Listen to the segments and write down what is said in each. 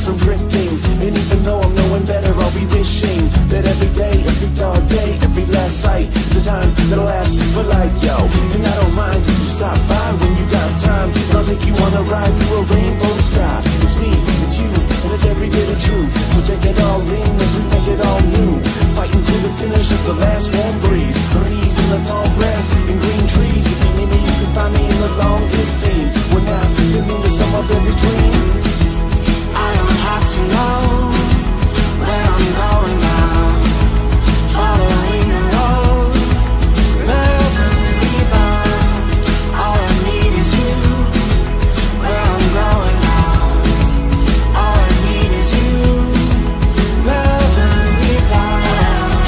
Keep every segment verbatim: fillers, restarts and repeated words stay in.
from drifting. And even though I'm knowing better, I'll be wishing that every day, every dog day, every last sight is a time that'll last for life, yo. And I don't mind if you stop by when you got time, and I'll take you on a ride through a rainbow sky. It's me, it's you, and it's every bit of true. So take it all in as we make it all new. Fighting to the finish of the last warm breeze, on our knees in the tall grass and green trees. If you need me, you can find me in the longest beam. We're not to mean the sum of every dream. I don't have to know where I'm going now, following the road, wherever we bound. All I need is you, where I'm going now. All I need is you, wherever we bound.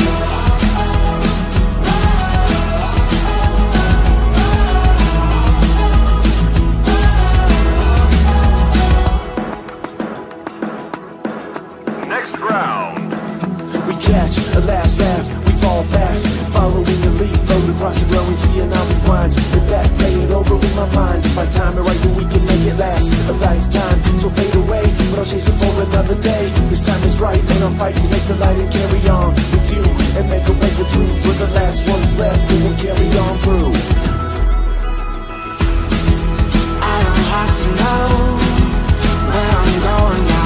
Next round. We catch a last laugh, we fall back, following the lead, float across the growing sea, and I'll rewind it back, play it over in my mind. If I time it right, then we can make it last a lifetime. So fade away, but I'll chase it for another day. This time is right, and I'll fight to take the light and carry on with you, and make a way for truth. We're the last ones left, and we'll carry on through. I don't have to know where I'm going now.